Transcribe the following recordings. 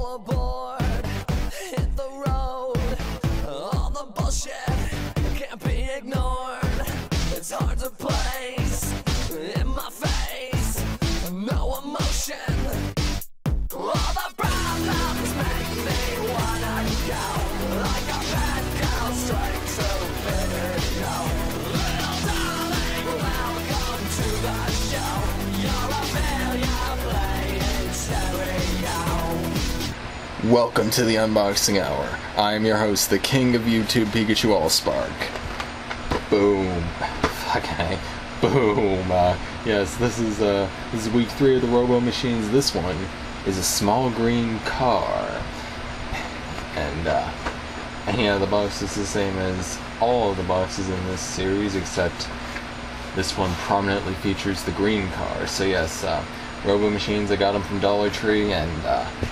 all aboard, hit the road. All the bullshit can't be ignored. It's hard to place in my face, no emotion. All the problems make me wanna go, like a bad girl straight to video. Little darling, welcome to the show. You're a failure playing stereo. Welcome to the Unboxing Hour. I am your host, the king of YouTube, Pikachu Allspark. Boom. Okay. Boom. Yes, this is week 3 of the Robo Machines. This one is a small green car. And yeah, the box is the same as all of the boxes in this series, except this one prominently features the green car. So yes, Robo Machines, I got them from Dollar Tree, and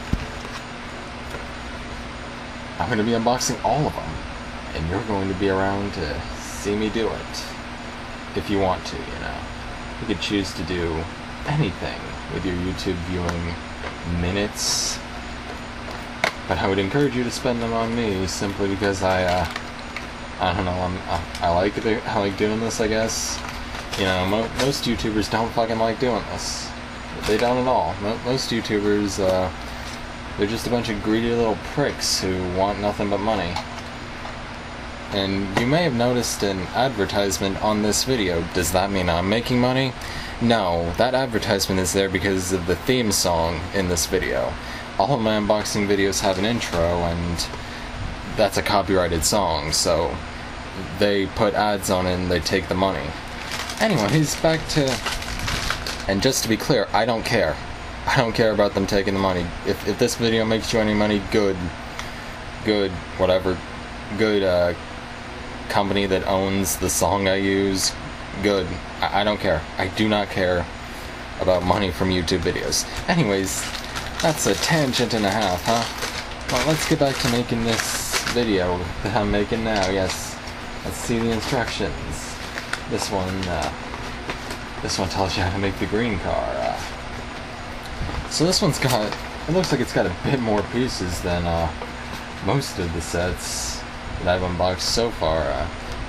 I'm going to be unboxing all of them, and you're going to be around to see me do it, if you want to, you know. You could choose to do anything with your YouTube viewing minutes, but I would encourage you to spend them on me, simply because I don't know, I like it, I like doing this, I guess. You know, most YouTubers don't fucking like doing this. They don't at all. Most YouTubers, they're just a bunch of greedy little pricks who want nothing but money. And you may have noticed an advertisement on this video. Does that mean I'm making money? No, that advertisement is there because of the theme song in this video. All of my unboxing videos have an intro, and that's a copyrighted song, so they put ads on it and they take the money. Anyways, back to... And just to be clear, I don't care. I don't care about them taking the money. If this video makes you any money, good, whatever, good, company that owns the song I use, good. I don't care. I do not care about money from YouTube videos. Anyways, that's a tangent and a half, huh? Well, let's get back to making this video that I'm making now. Yes, let's see the instructions. This one tells you how to make the green car. So this one's got, it looks like it's got a bit more pieces than most of the sets that I've unboxed so far.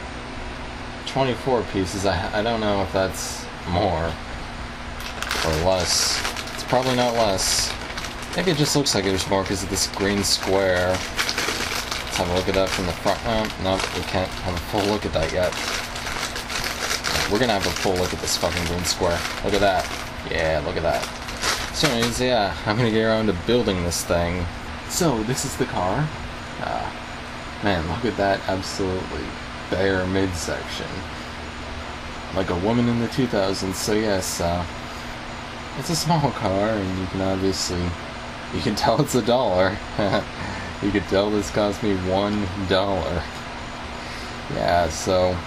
24 pieces. I don't know if that's more or less. It's probably not less. Maybe it just looks like there's more because of this green square. Let's have a look at that from the front. No, we can't have a full look at that yet. We're gonna have a full look at this fucking green square. Look at that. Yeah, look at that. So anyways, yeah, I'm gonna get around to building this thing. So, this is the car. Man, look at that absolutely bare midsection. Like a woman in the 2000s, so yes, it's a small car, and you can obviously, you can tell it's $1. You can tell this cost me $1. Yeah, so,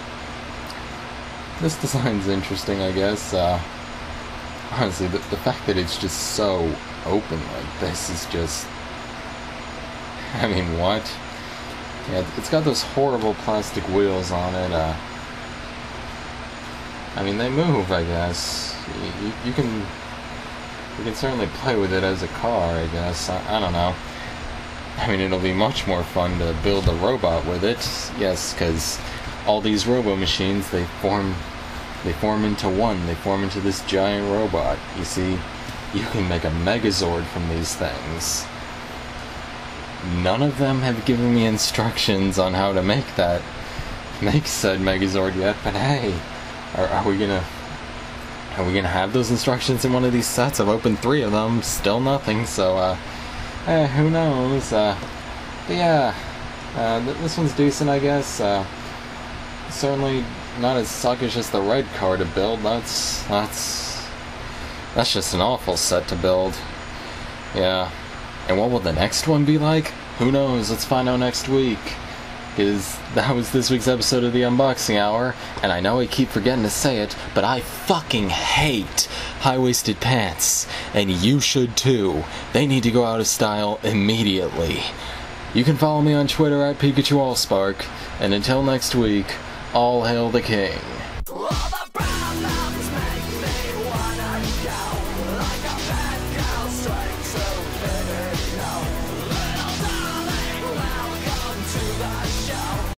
this design's interesting, I guess. Honestly, the fact that it's just so open like this is just... I mean, what? Yeah, it's got those horrible plastic wheels on it. I mean, they move, I guess. You can certainly play with it as a car, I guess. I don't know. I mean, it'll be much more fun to build a robot with it. Yes, because all these Robo Machines, they form into one. They form into this giant robot. You see, you can make a Megazord from these things. None of them have given me instructions on how to make said Megazord yet, but hey, are we gonna have those instructions in one of these sets? I've opened 3 of them, still nothing, so who knows. But yeah, this one's decent, I guess. Certainly not as suckish as the red car to build. That's just an awful set to build. Yeah. And what will the next one be like? Who knows? Let's find out next week. Because that was this week's episode of the Unboxing Hour, and I know I keep forgetting to say it, but I fucking hate high-waisted pants. And you should too. They need to go out of style immediately. You can follow me on Twitter at Pikachu Allspark, and until next week, all hail the king.